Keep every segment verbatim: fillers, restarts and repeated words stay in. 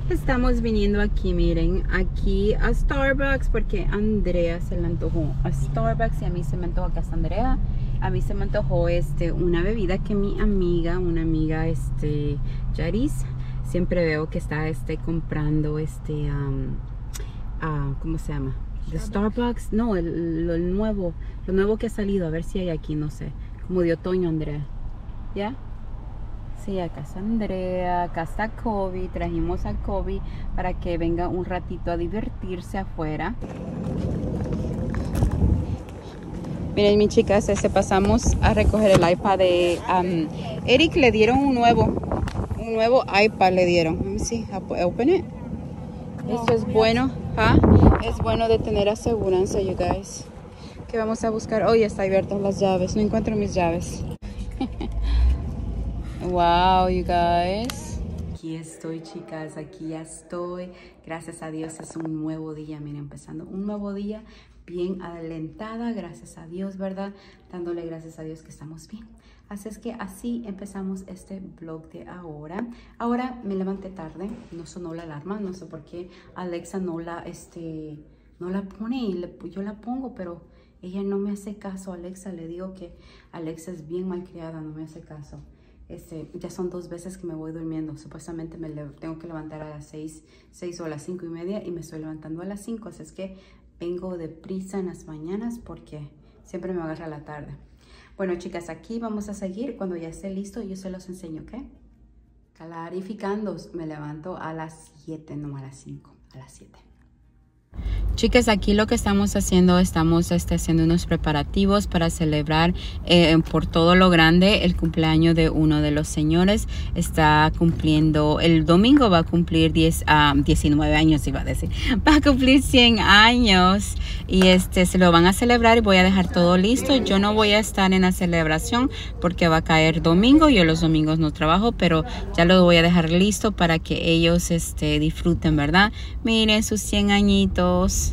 Estamos viniendo aquí, miren, aquí a Starbucks porque Andrea se le antojó a Starbucks y a mí se me antojó, acá está Andrea, a mí se me antojó este, una bebida que mi amiga, una amiga, este, Yaris, siempre veo que está este, comprando, este, um, uh, ¿cómo se llama? De Starbucks, no, el, lo, el nuevo, lo nuevo que ha salido, a ver si hay aquí, no sé, como de otoño, Andrea, ¿ya? Sí, acá está Andrea, acá está Kobe, trajimos a Kobe para que venga un ratito a divertirse afuera. Miren, mis chicas, este, pasamos a recoger el iPad de um, Eric. Le dieron un nuevo, un nuevo iPad le dieron. Let me see, open it. Esto es bueno, ¿huh? Es bueno de tener aseguranza, you guys. ¿Qué vamos a buscar? Hoy oh, está abiertas las llaves, no encuentro mis llaves. Wow, you guys. Aquí estoy, chicas, aquí ya estoy. Gracias a Dios es un nuevo día, miren, empezando un nuevo día, bien alentada, gracias a Dios, ¿verdad? Dándole gracias a Dios que estamos bien. Así es que así empezamos este vlog de ahora. Ahora me levanté tarde, no sonó la alarma, no sé por qué Alexa no la, este, no la pone y le, yo la pongo, pero ella no me hace caso. Alexa, le digo que Alexa es bien malcriada, no me hace caso. Este, ya son dos veces que me voy durmiendo. Supuestamente me tengo que levantar a las seis, seis o a las cinco y media y me estoy levantando a las cinco. Así es que vengo deprisa en las mañanas porque siempre me agarra la tarde. Bueno, chicas, aquí vamos a seguir. Cuando ya esté listo, yo se los enseño, ¿ok? Clarificando, me levanto a las siete, no a las cinco, a las siete. Chicas, aquí lo que estamos haciendo, estamos este, haciendo unos preparativos para celebrar eh, por todo lo grande el cumpleaños de uno de los señores. Está cumpliendo, el domingo va a cumplir diez, uh, diecinueve años, iba a decir, va a cumplir cien años y este se lo van a celebrar y voy a dejar todo listo. Yo no voy a estar en la celebración porque va a caer domingo, yo los domingos no trabajo, pero ya lo voy a dejar listo para que ellos este, disfruten, ¿verdad? Miren sus cien añitos. This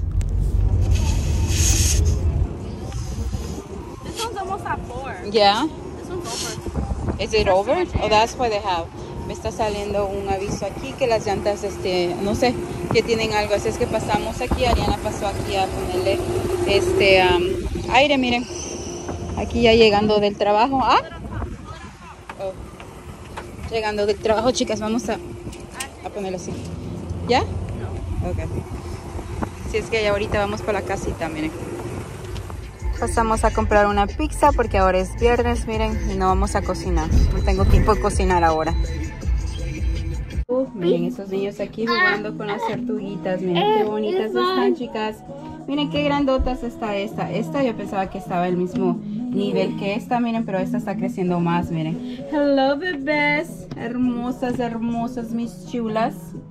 one's almost at four. Yeah. This one's over. Is it over? Oh, that's why they have. Me está saliendo un aviso aquí que las llantas, este, no sé, que tienen algo. Así es que pasamos aquí. Ariana pasó aquí a ponerle este um, aire, miren. Aquí ya llegando del trabajo. Ah. Oh. Llegando del trabajo, chicas, vamos a, a ponerlo así. ¿Ya? No. Ok. Si es que ya ahorita vamos para la casita, miren. Pasamos a comprar una pizza porque ahora es viernes, miren, y no vamos a cocinar. No tengo tiempo de cocinar ahora. Uh, miren esos niños aquí jugando con las tortuguitas. Miren qué bonitas están, chicas. Miren qué grandotas está esta. Esta yo pensaba que estaba el mismo nivel que esta, miren, pero esta está creciendo más, miren. Hello, bebés. Hermosas, hermosas, mis chulas.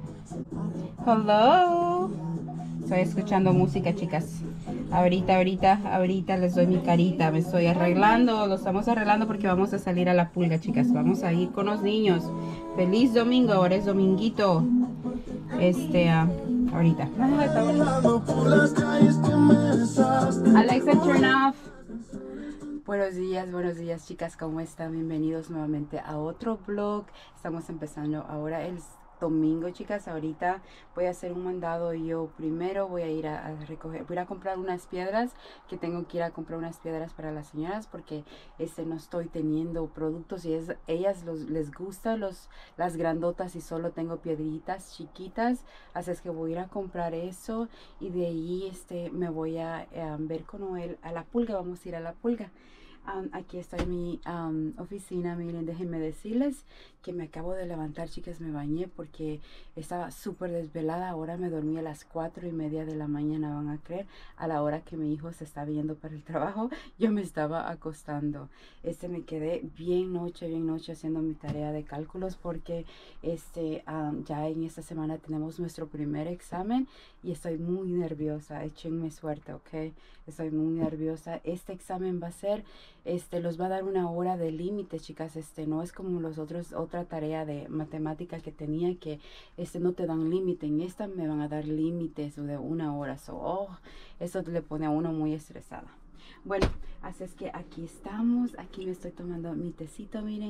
Hello. Estoy escuchando música, chicas. Ahorita, ahorita, ahorita les doy mi carita. Me estoy arreglando. Lo estamos arreglando porque vamos a salir a la pulga, chicas. Vamos a ir con los niños. Feliz domingo. Ahora es dominguito. Este, uh, ahorita. Alexa, turn off. Buenos días, buenos días, chicas. ¿Cómo están? Bienvenidos nuevamente a otro vlog. Estamos empezando ahora el domingo, chicas. Ahorita voy a hacer un mandado. Yo primero voy a ir a, a recoger, voy a ir a comprar unas piedras, que tengo que ir a comprar unas piedras para las señoras porque este no estoy teniendo productos y es, ellas los, les gustan los, las grandotas y solo tengo piedritas chiquitas, así es que voy a ir a comprar eso y de ahí este me voy a, a ver con Noel a la pulga. Vamos a ir a la pulga. Um, aquí está en mi um, oficina. Miren, déjenme decirles que me acabo de levantar, chicas. Me bañé porque estaba súper desvelada. Ahora me dormí a las cuatro y media de la mañana, van a creer. A la hora que mi hijo se está viendo para el trabajo, yo me estaba acostando. Este me quedé bien noche, bien noche haciendo mi tarea de cálculos porque este um, ya en esta semana tenemos nuestro primer examen y estoy muy nerviosa. Échenme suerte, ¿ok? Estoy muy nerviosa. Este examen va a ser, este, los va a dar una hora de límite, chicas. Este, no es como los otros, otra tarea de matemática que tenía que, este, no te dan límite. En esta me van a dar límites de una hora. So, oh, eso le pone a uno muy estresada. Bueno, así es que aquí estamos. Aquí me estoy tomando mi tecito, miren.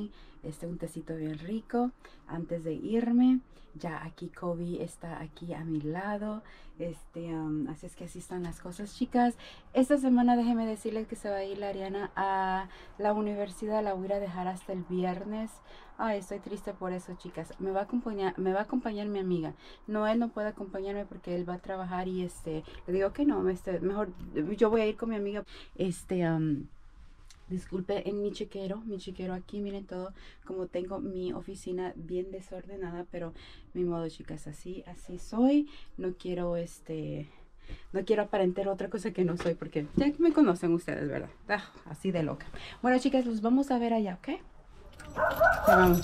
este un tecito bien rico antes de irme. Ya aquí Kobe está aquí a mi lado. Este, um, así es que así están las cosas, chicas. Esta semana déjenme decirles que se va a ir la Ariana a la universidad. La voy a dejar hasta el viernes. Ay, estoy triste por eso, chicas. Me va a acompañar, me va a acompañar mi amiga. No, él no puede acompañarme porque él va a trabajar y este, le digo que no, este, mejor yo voy a ir con mi amiga. Este, um, disculpe en mi chiquero, mi chiquero aquí, miren todo, como tengo mi oficina bien desordenada, pero mi modo, chicas, así, así soy. No quiero, este, no quiero aparentar otra cosa que no soy, porque ya me conocen ustedes, ¿verdad? Ah, así de loca. Bueno, chicas, los vamos a ver allá, ¿ok? Ya vamos.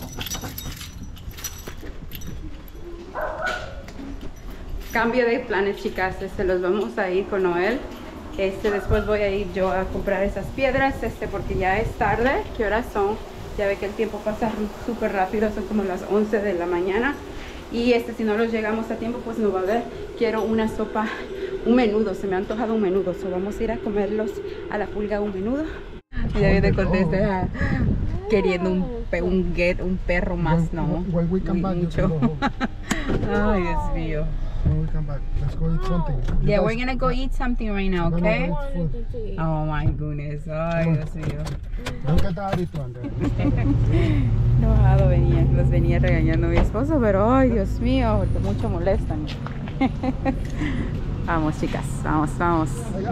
Cambio de planes, chicas, este, los vamos a ir con Noel. Este, después voy a ir yo a comprar esas piedras, este, porque ya es tarde. ¿Qué horas son? Ya ve que el tiempo pasa súper rápido, son como las once de la mañana. Y este, si no los llegamos a tiempo, pues no va a haber. Quiero una sopa, un menudo, se me ha antojado un menudo. So, vamos a ir a comerlos a la pulga un menudo. Y ya viene contesta, queriendo un, pe un, get, un perro más, ¿no? When we come back, mucho. Ay, Dios mío. When we come back, let's go eat something. You Yeah, guys, we're gonna go eat something right now, no, no, okay? no, it's food. Oh my goodness, ay Dios mío. Don't get the attitude, Andrea. Enojado venía, los venía regañando mi esposo, pero ay Dios mío, porque mucho molestan. Vamos, chicas, vamos, vamos.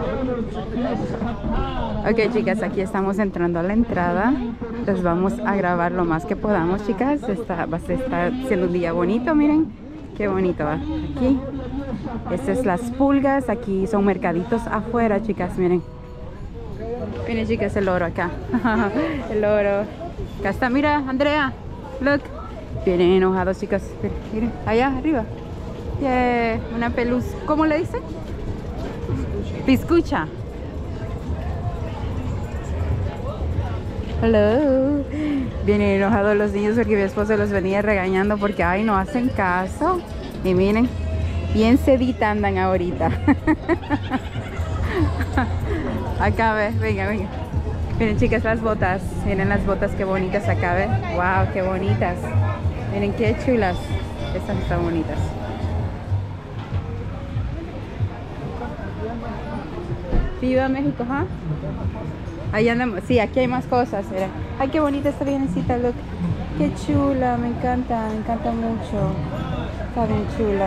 Ok, chicas, aquí estamos entrando a la entrada. Les vamos a grabar lo más que podamos, chicas. Está, va a estar siendo un día bonito, miren. Qué bonito va. Aquí. Estas es las pulgas. Aquí son mercaditos afuera, chicas, miren. Miren, chicas, el oro acá. El oro. Acá está, mira, Andrea. Look. Vienen enojados, chicas. Miren, allá arriba. Yeah, una peluz. ¿Cómo le dicen? Piscucha. Hello. Vienen enojados los niños porque mi esposo los venía regañando porque ay, no hacen caso. Y miren, bien sedita andan ahorita. Acá ve, venga, venga. Miren, chicas, las botas. Miren las botas, qué bonitas acá, ve. Wow, qué bonitas. Miren qué chulas. Estas están bonitas. Viva México, ¿ah? ¿huh? Ahí andamos. Sí, aquí hay más cosas. Mira. Ay, qué bonita esta bienesita, look. Qué chula, me encanta, me encanta mucho. Está bien chula.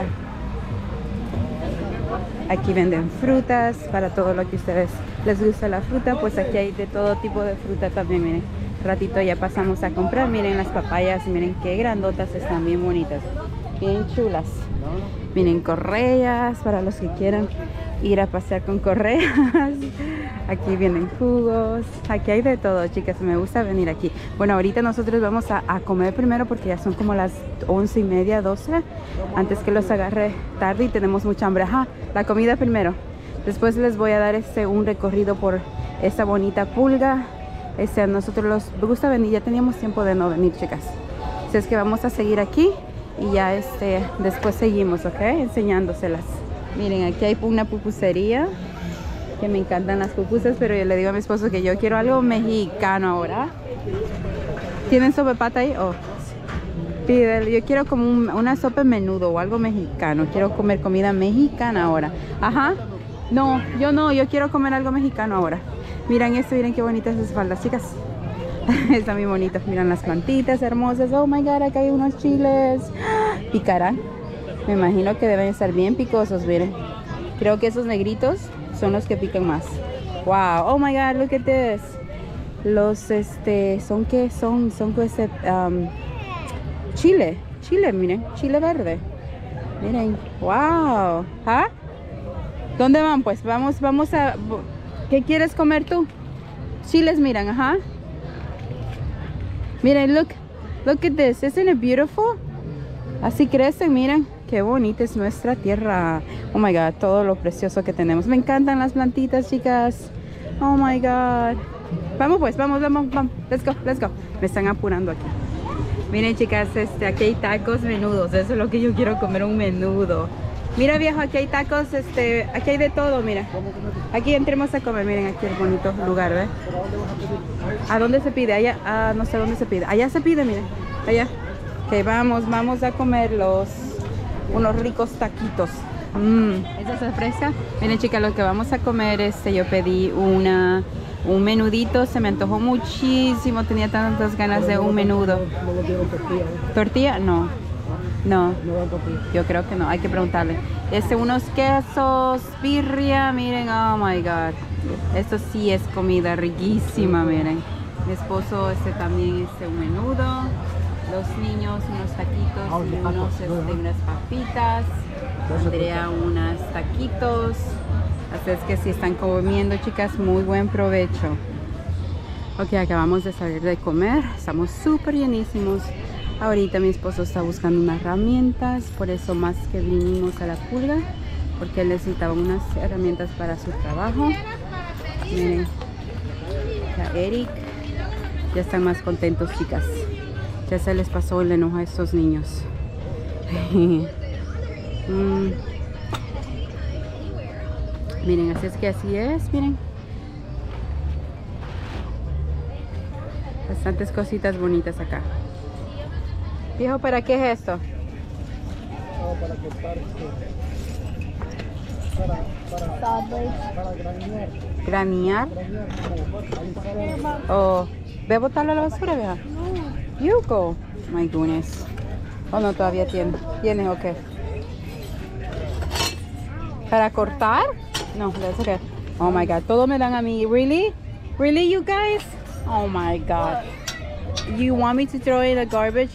Aquí venden frutas para todo lo que ustedes les gusta la fruta. Pues aquí hay de todo tipo de fruta también, miren. Ratito ya pasamos a comprar. Miren las papayas, miren qué grandotas están, bien bonitas. Bien chulas. Miren, correas para los que quieran ir a pasear con correas. Aquí vienen jugos, aquí hay de todo, chicas, me gusta venir aquí. Bueno, ahorita nosotros vamos a, a comer primero porque ya son como las once y media, doce, antes que los agarre tarde y tenemos mucha hambre. Ajá, la comida primero. Después les voy a dar este un recorrido por esta bonita pulga. Este, a nosotros los gusta venir, ya teníamos tiempo de no venir, chicas. Así es que vamos a seguir aquí y ya este, después seguimos, ¿ok? Enseñándoselas. Miren, aquí hay una pupusería, que me encantan las pupusas, pero yo le digo a mi esposo que yo quiero algo mexicano ahora. ¿Tienen sopa pata ahí? Oh, pídele. Yo quiero como un, una sopa menudo o algo mexicano. Quiero comer comida mexicana ahora. Ajá. No, yo no, yo quiero comer algo mexicano ahora. Miren esto, miren qué bonitas las faldas, chicas. Están muy bonitas. Miren las plantitas hermosas. Oh my god, acá hay unos chiles. ¿Picarán? Me imagino que deben estar bien picosos, miren. Creo que esos negritos son los que pican más. Wow, oh my god, look at this. Los, este, son que son, son que ese, um, chile, chile, miren, chile verde. Miren, wow. ¿Ah? ¿Dónde van? Pues vamos, vamos a, ¿qué quieres comer tú? Chiles, miren, ajá. Miren, look, look at this, isn't it beautiful? Así crecen, miren. Qué bonita es nuestra tierra. Oh my god, todo lo precioso que tenemos. Me encantan las plantitas, chicas. Oh my god. Vamos pues, vamos, vamos, vamos. Let's go, let's go. Me están apurando aquí. Miren, chicas, este, aquí hay tacos menudos. Eso es lo que yo quiero comer, un menudo. Mira viejo, aquí hay tacos, este, aquí hay de todo, mira. Aquí entremos a comer, miren aquí el bonito lugar, ¿ves? ¿A dónde se pide? Allá, ah, no sé dónde se pide. Allá se pide, miren, allá. Ok, vamos, vamos a comer los, unos ricos taquitos. Mmm, esa se fresca. Miren chicas, lo que vamos a comer, este, yo pedí una, un menudito, se me antojó muchísimo, tenía tantas ganas de un menudo. ¿Tortilla? No. No, yo creo que no, hay que preguntarle. Este, unos quesos, birria, miren, oh my god. Esto sí es comida riquísima, miren. Mi esposo este también este un menudo. Los niños unos taquitos y unos, este, unas papitas. Andrea unas taquitos. Así es que si están comiendo, chicas, muy buen provecho. Ok, acabamos de salir de comer. Estamos súper llenísimos. Ahorita mi esposo está buscando unas herramientas, por eso más que vinimos a la pulga, porque él necesitaba unas herramientas para su trabajo. Miren, la Eric, ya están más contentos, chicas. Ya se les pasó el enojo a estos niños. mm. Miren, así es que así es, miren. Bastantes cositas bonitas acá. Viejo, ¿para qué es esto? No, para cortar esto. Para, para, para granear. ¿Granear? Granear. ¿O ve a botarlo a la basura, vieja? No. You go. My goodness. Oh, no, todavía tiene. ¿Tiene o qué? ¿Para cortar? No, that's okay. Oh my God, todo me dan a mí. Really? Really, you guys? Oh my God. You want me to throw it in the garbage?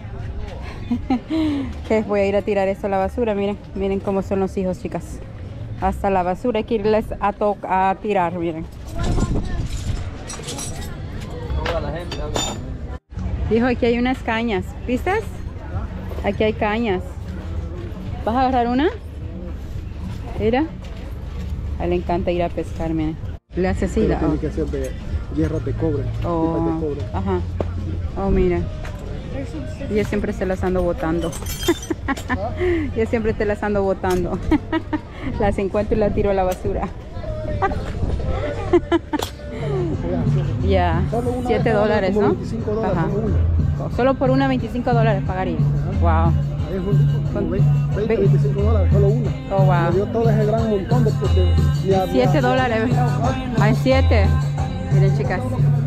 Que voy a ir a tirar esto a la basura. Miren, miren cómo son los hijos, chicas. Hasta la basura hay que irles a, a tirar, miren. Dijo, aquí hay unas cañas. ¿Viste? Aquí hay cañas. ¿Vas a agarrar una? Mira. A él le encanta ir a pescar, miren. Le hace así. Tiene oh. que hacer de hierro de cobre. Oh, de cobre. Ajá. Oh, mira. Yo siempre te las ando botando. Yo siempre te las ando botando. Las encuentro y las tiro a la basura. Ya, yeah. siete dólares, ¿no? veinticinco dólares. Ajá. Por Solo por una veinticinco dólares pagaría. Wow. veinte, veinticinco dólares, solo una. Oh, wow. Me dio todo ese gran montón de siete dólares. Hay siete. Miren, chicas.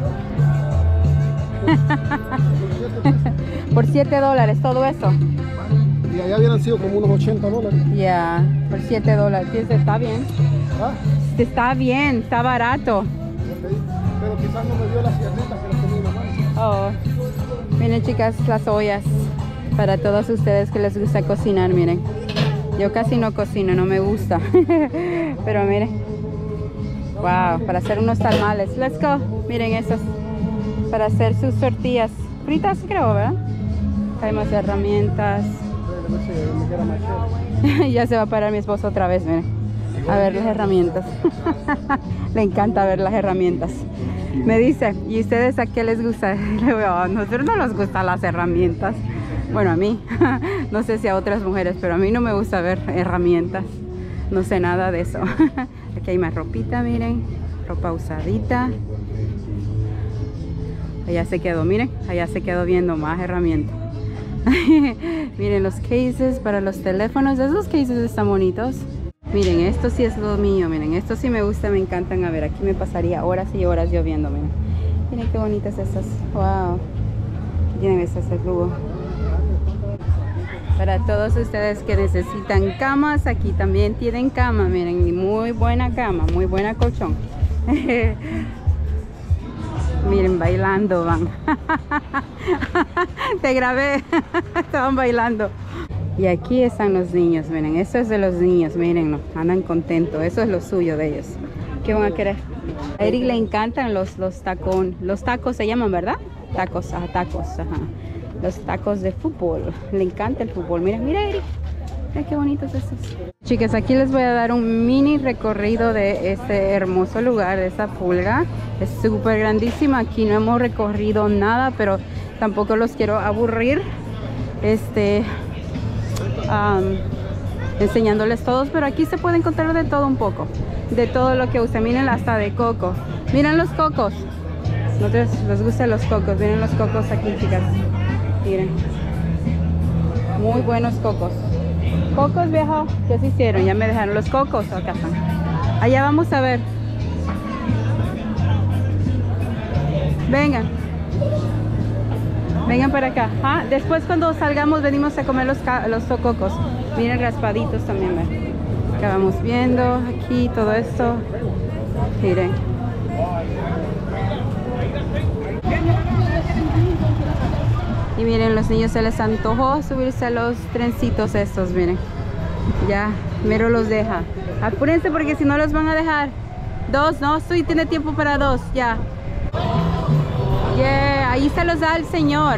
Por siete dólares todo eso. Y allá hubieran sido como unos ochenta dólares. Ya, yeah, por siete dólares. Está bien. ¿Ah? Está bien, está barato. Pero quizás no me dio las cierritas que las tenía en la mano. Oh, miren, chicas, las ollas. Para todos ustedes que les gusta cocinar, miren. Yo casi no cocino, no me gusta. Pero miren. Wow, para hacer unos tamales. Let's go. Miren esas. Para hacer sus tortillas fritas, creo, ¿verdad? Hay más herramientas. Ya se va a parar mi esposo otra vez, miren. A ver las herramientas. Le encanta ver las herramientas. Me dice, ¿y ustedes a qué les gusta? Le digo, a nosotros no nos gustan las herramientas. Bueno, a mí. No sé si a otras mujeres, pero a mí no me gusta ver herramientas. No sé nada de eso. Aquí hay más ropita, miren. Ropa usadita. Allá se quedó, miren. Allá se quedó viendo más herramientas. Miren los cases para los teléfonos. Esos cases están bonitos. Miren, esto sí es lo mío. Miren, esto sí me gusta, me encantan. A ver, aquí me pasaría horas y horas yo viendo. Miren, miren qué bonitas estas. Wow. Aquí tienen estas el cubo. Para todos ustedes que necesitan camas, aquí también tienen cama. Miren, muy buena cama, muy buena colchón. Miren, bailando van. Te grabé. Estaban bailando. Y aquí están los niños, miren. Esto es de los niños, miren, no, andan contentos. Eso es lo suyo de ellos. ¿Qué van a querer? A Eric le encantan los, los tacón. Los tacos se llaman, ¿verdad? Tacos, ajá, tacos, ajá. Los tacos de fútbol. Le encanta el fútbol. Mira, mira, Eric. Mira qué bonitos estos. Chicas, aquí les voy a dar un mini recorrido de este hermoso lugar, de esta pulga. Es súper grandísima. Aquí no hemos recorrido nada, pero tampoco los quiero aburrir. Este, um, enseñándoles todos, pero aquí se puede encontrar de todo un poco, de todo lo que usan. Miren, hasta de coco. Miren los cocos. ¿No les, les gustan los cocos? Miren los cocos aquí, chicas. Miren. Muy buenos cocos. Cocos, viejo. ¿Qué se hicieron? Ya me dejaron los cocos. Acá están. Allá vamos a ver. Vengan. Vengan para acá. ¿Ah? Después cuando salgamos venimos a comer los, los cocos. Miren, raspaditos también, ven. Acá vamos viendo aquí todo esto. Miren. Y miren, los niños se les antojó subirse a los trencitos estos, miren. Ya, mero los deja. Apúrense porque si no los van a dejar. Dos, no, sí tiene tiempo para dos, ya. Yeah, ahí se los da el señor.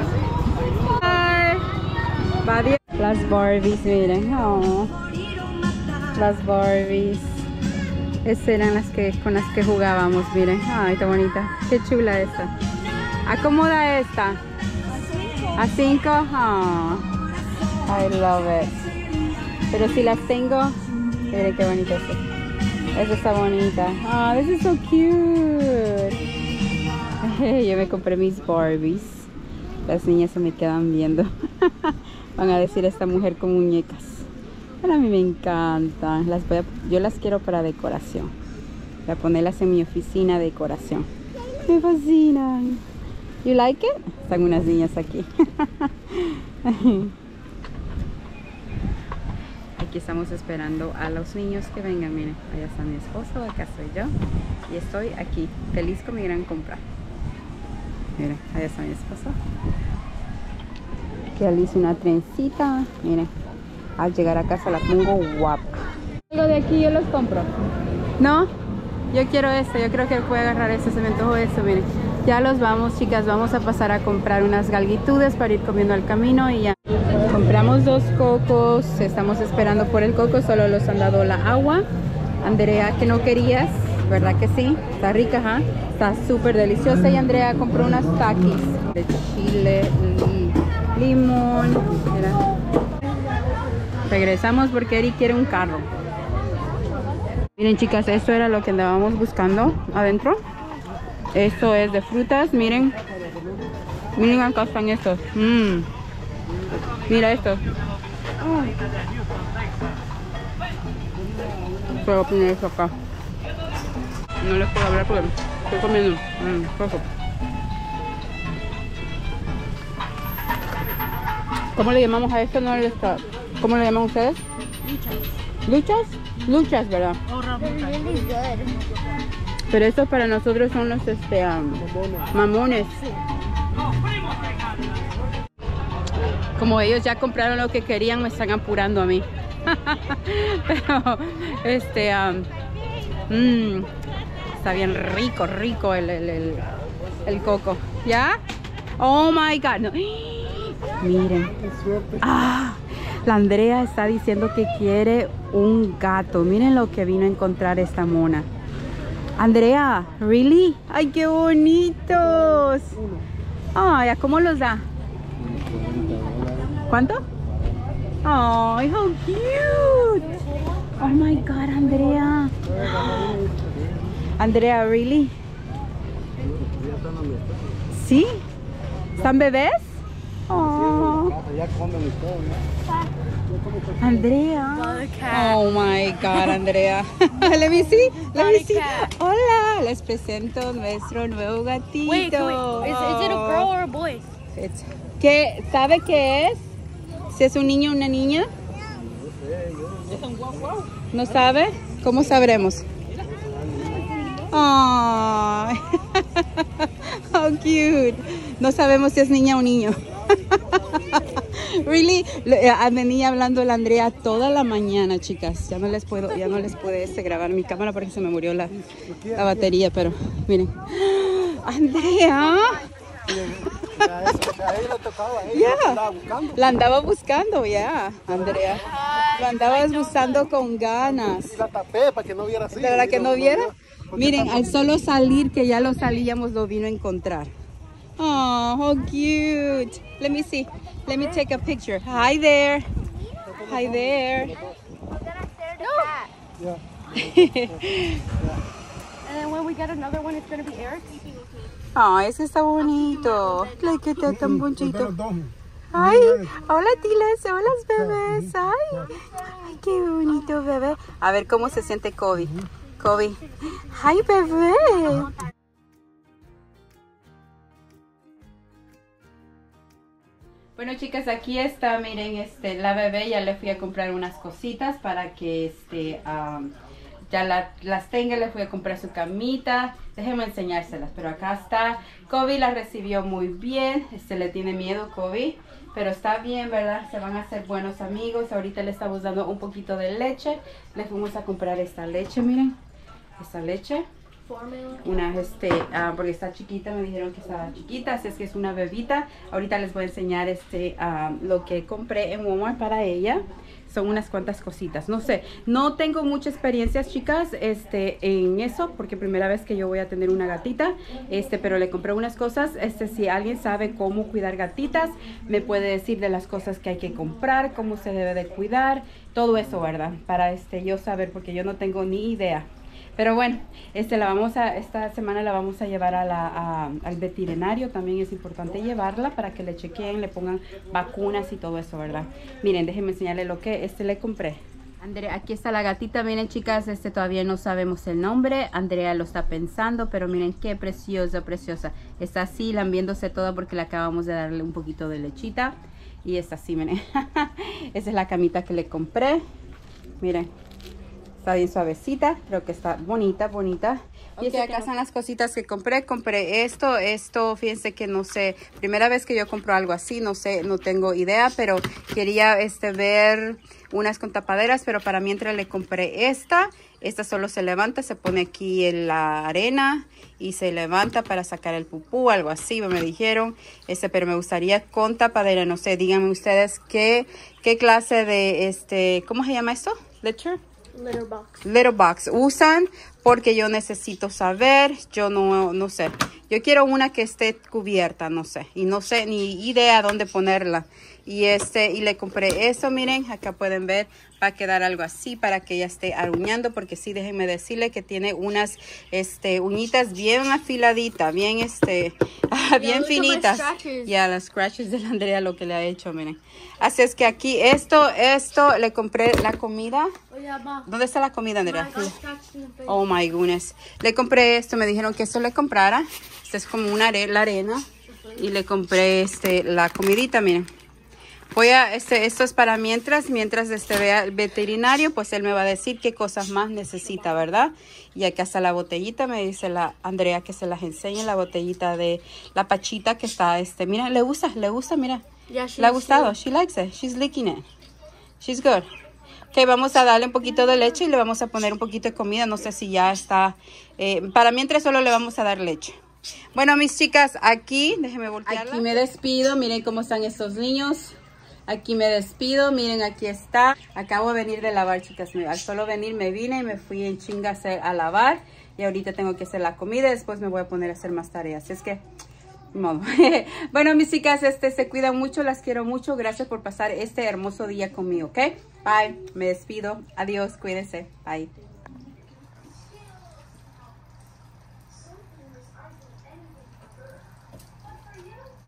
Bye. Las Barbies, miren. Oh. Las Barbies. Esas eran las que con las que jugábamos, miren. Ay, está bonita. Qué chula esta. Acomoda esta. A cinco. Oh. I love it. Pero si las tengo, miren qué bonita esta. Esta está bonita. Oh, this is so cute. Yo me compré mis Barbies. Las niñas se me quedan viendo. Van a decir esta mujer con muñecas. Pero a mí me encantan. Las voy a, yo las quiero para decoración. Voy a ponerlas en mi oficina de decoración. Me fascinan. You like it? Están unas niñas aquí. Aquí estamos esperando a los niños que vengan. Miren, allá está mi esposo, acá estoy yo. Y estoy aquí, feliz con mi gran compra. Miren, allá está mi esposo. Que le hice una trencita. Miren, al llegar a casa la pongo guapa. Algo de aquí yo los compro. No, yo quiero esto. Yo creo que puedo agarrar esto. Se me antojó esto, miren. Ya los vamos, chicas. Vamos a pasar a comprar unas galguitudes para ir comiendo al camino y ya. Compramos dos cocos. Estamos esperando por el coco. Solo los han dado la agua. Andrea, que no querías, ¿verdad que sí? Está rica, ¿ah? ¿eh? Está súper deliciosa. Y Andrea compró unas taquis de chile y limón. Mira. Regresamos porque Eri quiere un carro. Miren, chicas, esto era lo que andábamos buscando adentro. Esto es de frutas, miren. Miren, acá están estos. Mm. Mira esto. Puedo poner eso acá. No les puedo hablar porque estoy comiendo. Mm, poco. ¿Cómo le llamamos a esto? No le está. ¿Cómo le llaman ustedes? Luchas. ¿Luchas? Luchas, ¿verdad? Pero estos para nosotros son los este, um, mamones. Como ellos ya compraron lo que querían, me están apurando a mí. Pero, este, um, mmm, está bien rico, rico el, el, el, el coco. ¿Ya? Oh my God. No. Miren. Ah, la Andrea está diciendo que quiere un gato. Miren lo que vino a encontrar esta mona. Andrea, ¿really? ¡Ay, qué bonitos! Ay, ¿a cómo los da? ¿Cuánto? ¡Ay, how cute! Oh my God, Andrea. Andrea, ¿really? ¿Sí? ¿Están bebés? Oh. Andrea. Oh my God, Andrea. Let me see. Let me see. Hola, les presento nuestro nuevo gatito. Wait, wait. Is, is it a girl or a boy? It's, ¿qué, ¿Sabe qué es? ¿Si es un niño o una niña? ¿No sabe? ¿Cómo sabremos? Oh, how cute. No sabemos si es niña o niño. Really, venía hablando la Andrea toda la mañana, chicas. Ya no les puedo, ya no les pude este, grabar mi cámara porque se me murió la, la batería, pero miren. Andrea. Yeah. La andaba buscando, ya, yeah. Andrea. La andabas buscando con ganas. La tapé para que no viera así. Para que no viera. Miren, al solo salir, que ya lo salíamos, lo vino a encontrar. Oh, how cute. Let me see. Let me take a picture. Hi there. Hi there. Yeah. And then when we get another one, it's going to be Eric's. Ah, ese está bonito. Ay, que está tan bonito. Don't. Ay, hola Tiles, hola bebés. Ay, ay, qué bonito bebé. A ver cómo se siente Kobe. Kobe. Ay, bebé. Bueno, chicas, aquí está, miren, este, la bebé. Ya le fui a comprar unas cositas para que este, um, ya la, las tenga. Le fui a comprar su camita. Déjenme enseñárselas, pero acá está. Kobe la recibió muy bien. Este, le tiene miedo Kobe, pero está bien, ¿verdad? Se van a hacer buenos amigos. Ahorita le estamos dando un poquito de leche. Le fuimos a comprar esta leche, miren. Esta leche. Una, este, uh, porque está chiquita, me dijeron que estaba chiquita, así es que es una bebita. Ahorita les voy a enseñar este, uh, lo que compré en Walmart para ella. Son unas cuantas cositas, no sé, no tengo mucha experiencia, chicas, este, en eso, porque primera vez que yo voy a tener una gatita, este, pero le compré unas cosas. Este, si alguien sabe cómo cuidar gatitas, me puede decir de las cosas que hay que comprar, cómo se debe de cuidar, todo eso, ¿verdad? Para este, yo saber, porque yo no tengo ni idea. Pero bueno, este, la vamos a, esta semana la vamos a llevar a la, a, al veterinario. También es importante llevarla para que le chequeen, le pongan vacunas y todo eso, ¿verdad? Miren, déjenme enseñarle lo que este le compré. Andrea, aquí está la gatita. Miren, chicas, este todavía no sabemos el nombre. Andrea lo está pensando, pero miren qué preciosa, preciosa. Está así, lambiéndose toda porque le acabamos de darle un poquito de lechita. Y está así, miren. Esa es la camita que le compré. Miren. Está bien suavecita, creo que está bonita, bonita. Y okay, acá están las cositas que compré. Compré esto, esto, fíjense que no sé, primera vez que yo compro algo así, no sé, no tengo idea, pero quería este, ver unas con tapaderas, pero para mientras le compré esta. Esta solo se levanta, se pone aquí en la arena y se levanta para sacar el pupú, algo así, me dijeron. Este, pero me gustaría con tapadera, no sé, díganme ustedes qué, qué clase de, este, ¿cómo se llama esto? Litter. Litter box. Litter box usan, porque yo necesito saber, yo no, no sé. Yo quiero una que esté cubierta, no sé. Y no sé ni idea dónde ponerla. Y este, y le compré eso, miren, acá pueden ver, va a quedar algo así para que ella esté aruñando, porque sí, déjenme decirle que tiene unas este, uñitas bien afiladitas, bien este, bien yeah, finitas. Ya, yeah, las scratches de la Andrea lo que le ha hecho, miren. Así es que aquí esto, esto, le compré la comida. Oh, yeah, ¿Dónde está la comida, Andrea? Oh my goodness. Le compré esto, me dijeron que esto le comprara. Esto es como una are la arena. Y le compré este, la comidita, miren. Voy a, este, esto es para mientras, mientras este vea el veterinario, pues él me va a decir qué cosas más necesita, ¿verdad? Y acá está la botellita, me dice la Andrea que se las enseñe, la botellita de la pachita que está, este, mira, le gusta, le gusta, mira. Yeah, le ha gustado, she likes it, she's licking it, she's good. Ok, vamos a darle un poquito de leche y le vamos a poner un poquito de comida, no sé si ya está, eh, para mientras solo le vamos a dar leche. Bueno, mis chicas, aquí, déjenme voltearla. Aquí me despido, miren cómo están estos niños. Aquí me despido, miren, aquí está. Acabo de venir de lavar, chicas. Al solo venir me vine y me fui en chinga a, hacer, a lavar. Y ahorita tengo que hacer la comida y después me voy a poner a hacer más tareas. Es que, modo. Bueno, mis chicas, este, se cuidan mucho, las quiero mucho. Gracias por pasar este hermoso día conmigo, ¿ok? Bye, me despido. Adiós, cuídense. Bye.